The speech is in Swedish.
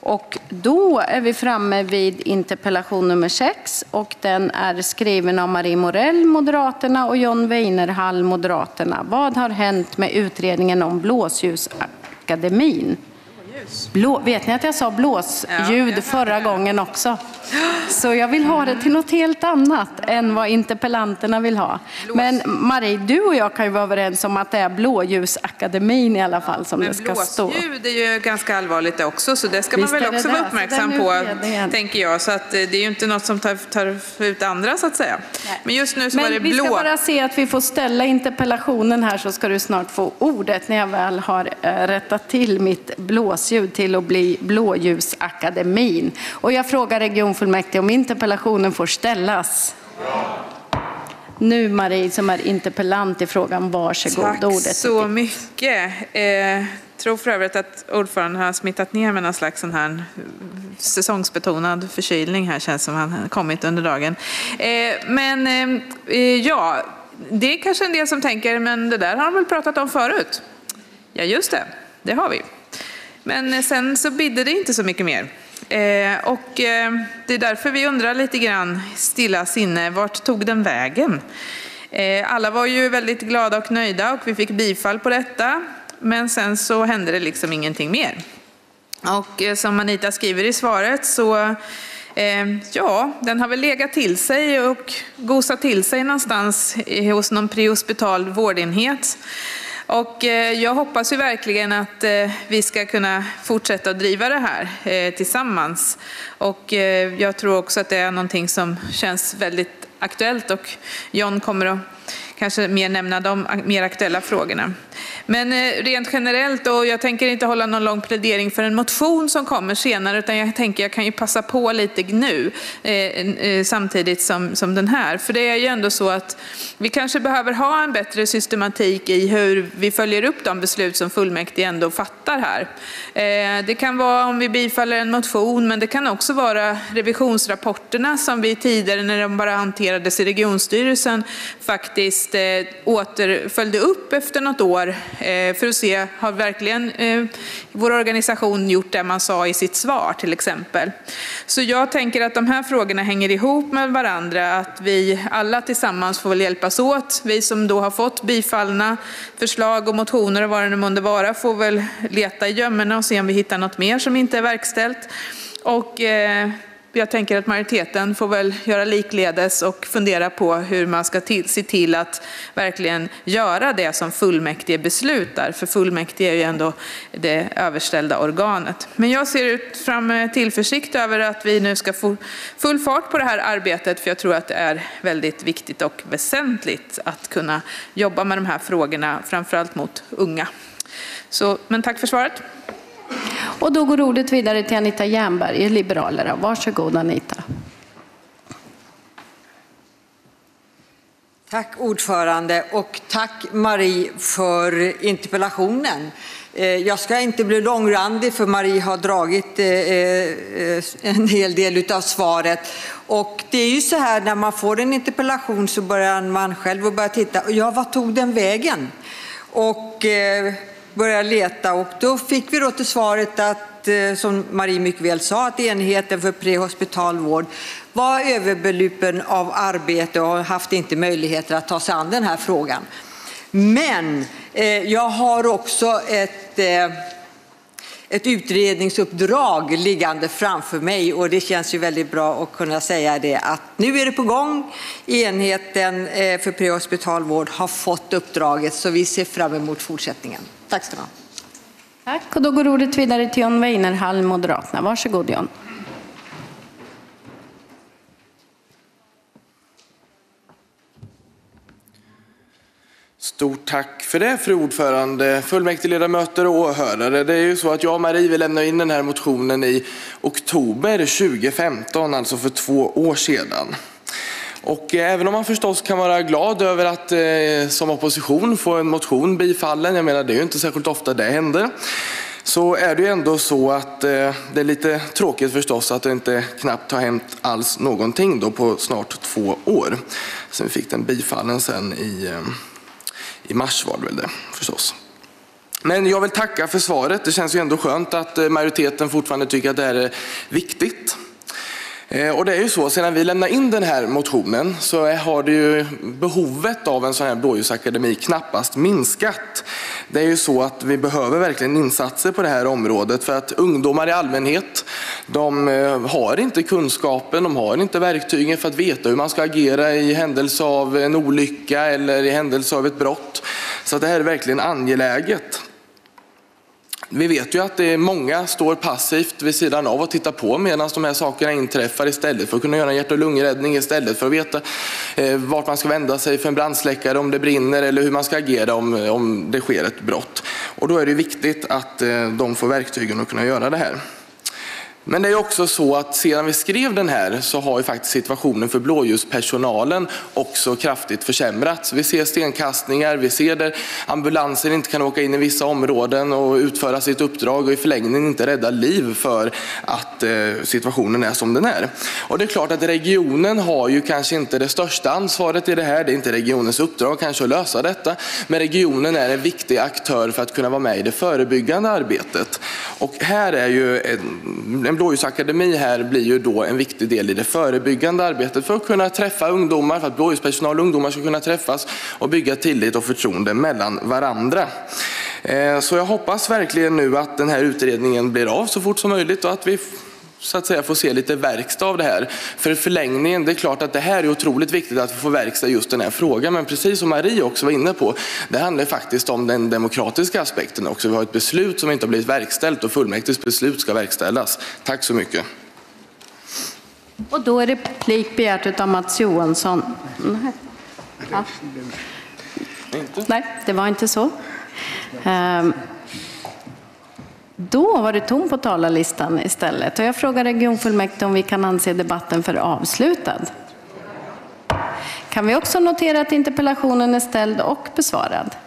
Och då är vi framme vid interpellation nummer 6 och den är skriven av Marie Morell, Moderaterna, och John Weinerhall, Moderaterna. Vad har hänt med utredningen om Blåsljusakademin? Vet ni att jag sa blåsljud förra gången också? Så jag vill ha det till något helt annat än vad interpellanterna vill ha. Men Marie, du och jag kan ju vara överens om att det är Blåljusakademin i alla fall som det ska stå. Blåsljud är ju ganska allvarligt också, så det ska man väl också vara uppmärksam på, tänker jag. Så att det är ju inte något som tar ut andra, så att säga. Men just nu så var det blå. Vi ska bara se att vi får ställa interpellationen här, så ska du snart få ordet när jag väl har rättat till mitt blåsljud till att bli Blåljusakademin. Och jag frågar regionfullmäktige om interpellationen får ställas. Nu Marie som är interpellant i frågan, varsågod. Tack ordet. Så mycket. Tror för övrigt att ordföranden har smittat ner med någon slags sån här säsongsbetonad förkylning här, känns som han har kommit under dagen. Ja, det är kanske en del som tänker, men det där har de väl pratat om förut. Ja, just det har vi. Men sen så bidde det inte så mycket mer. Det är därför vi undrar lite grann stilla sinne, vart tog den vägen? Alla var ju väldigt glada och nöjda och vi fick bifall på detta. Men sen så hände det liksom ingenting mer. Och som Anita skriver i svaret så den har väl legat till sig och gosat till sig någonstans hos någon prehospital vårdenhet. Och jag hoppas ju verkligen att vi ska kunna fortsätta att driva det här tillsammans. Och jag tror också att det är någonting som känns väldigt aktuellt, och John kommer att kanske mer nämna de mer aktuella frågorna. Men rent generellt, och jag tänker inte hålla någon lång plädering för en motion som kommer senare, utan jag tänker jag kan ju passa på lite nu samtidigt som den här. För det är ju ändå så att vi kanske behöver ha en bättre systematik i hur vi följer upp de beslut som fullmäktige ändå fattar här. Det kan vara om vi bifaller en motion, men det kan också vara revisionsrapporterna som vi tidigare, när de bara hanterades i regionstyrelsen, faktiskt återföljde upp efter något år för att se, har verkligen vår organisation gjort det man sa i sitt svar till exempel. Så jag tänker att de här frågorna hänger ihop med varandra, att vi alla tillsammans får väl hjälpas åt. Vi som då har fått bifallna förslag och motioner och vad det nu månde vara får väl leta i gömmorna och se om vi hittar något mer som inte är verkställt. Och jag tänker att majoriteten får väl göra likledes och fundera på hur man ska se till att verkligen göra det som fullmäktige beslutar. För fullmäktige är ju ändå det överställda organet. Men jag ser ut fram med tillförsikt över att vi nu ska få full fart på det här arbetet. För jag tror att det är väldigt viktigt och väsentligt att kunna jobba med de här frågorna, framförallt mot unga. Men tack för svaret. Och då går ordet vidare till Anita Jernberg, Liberalerna. Varsågod Anita. Tack ordförande, och tack Marie för interpellationen. Jag ska inte bli långrandig, för Marie har dragit en hel del av svaret. Och det är ju så här, när man får en interpellation så börjar man själv börja titta. Ja, vad tog den vägen? Och börja leta, och då fick vi då till svaret att, som Marie mycket väl sa, att enheten för prehospital vård var överbelupen av arbete och haft inte möjligheter att ta sig an den här frågan. Men jag har också ett utredningsuppdrag liggande framför mig, och det känns ju väldigt bra att kunna säga det, att nu är det på gång. Enheten för prehospital vård har fått uppdraget, så vi ser fram emot fortsättningen. Tack ska ni ha. Tack, och då går ordet vidare till John Weinerhall, Moderaterna. Varsågod John. Stort tack för det, fru ordförande, fullmäktigeledamöter och åhörare. Det är ju så att jag och Marie vill lämna in den här motionen i oktober 2015, alltså för 2 år sedan. Och även om man förstås kan vara glad över att som opposition få en motion bifallen, jag menar det är ju inte särskilt ofta det händer, så är det ju ändå så att det är lite tråkigt förstås att det inte knappt har hänt alls någonting då på snart 2 år. Så vi fick den bifallen sen i mars var det väl det förstås. Men jag vill tacka för svaret. Det känns ju ändå skönt att majoriteten fortfarande tycker att det här är viktigt. Och det är ju så, sedan vi lämnade in den här motionen så har det ju behovet av en sån här blåljusakademi knappast minskat. Det är ju så att vi behöver verkligen insatser på det här området för att ungdomar i allmänhet, de har inte kunskapen, de har inte verktygen för att veta hur man ska agera i händelse av en olycka eller i händelse av ett brott. Så det här är verkligen angeläget. Vi vet ju att det är många står passivt vid sidan av och tittar på medan de här sakerna inträffar istället för att kunna göra en hjärt- och lungräddning, istället för att veta vart man ska vända sig för en brandsläckare om det brinner eller hur man ska agera om det sker ett brott. Och då är det viktigt att de får verktygen att kunna göra det här. Men det är också så att sedan vi skrev den här så har ju faktiskt situationen för blåljuspersonalen också kraftigt försämrats. Vi ser stenkastningar, vi ser där ambulanser inte kan åka in i vissa områden och utföra sitt uppdrag och i förlängningen inte rädda liv för att situationen är som den är. Och det är klart att regionen har ju kanske inte det största ansvaret i det här. Det är inte regionens uppdrag kanske att lösa detta. Men regionen är en viktig aktör för att kunna vara med i det förebyggande arbetet. Och här är ju en blåljusakademi här blir ju då en viktig del i det förebyggande arbetet för att kunna träffa ungdomar, för att blåljuspersonal och ungdomar ska kunna träffas och bygga tillit och förtroende mellan varandra. Så jag hoppas verkligen nu att den här utredningen blir av så fort som möjligt och att vi så att säga får se lite verkstad av det här. För i förlängningen, det är klart att det här är otroligt viktigt att vi får verkstad just den här frågan, men precis som Marie också var inne på, det handlar faktiskt om den demokratiska aspekten också. Vi har ett beslut som inte har blivit verkställt och fullmäktiges beslut ska verkställas. Tack så mycket. Och då är replik begärt av Mats Johansson. Ja. Nej, det var inte så. Då var det tom på talarlistan istället. Och jag frågar regionfullmäktige om vi kan anse debatten för avslutad. Kan vi också notera att interpellationen är ställd och besvarad?